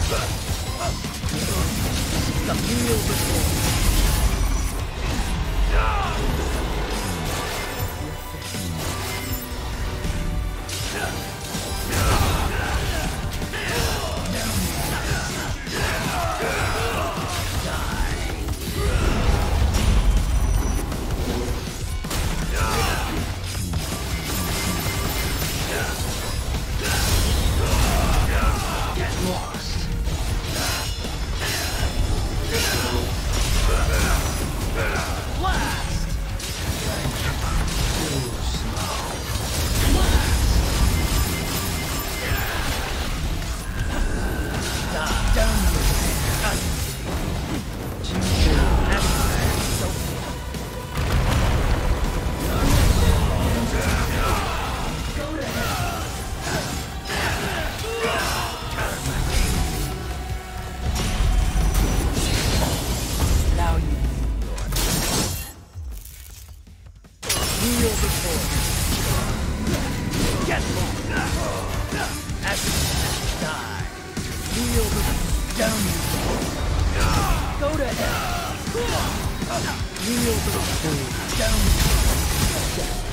The meal before. Get more! As you die, feel the down you go. Go to hell. Feel the down you go.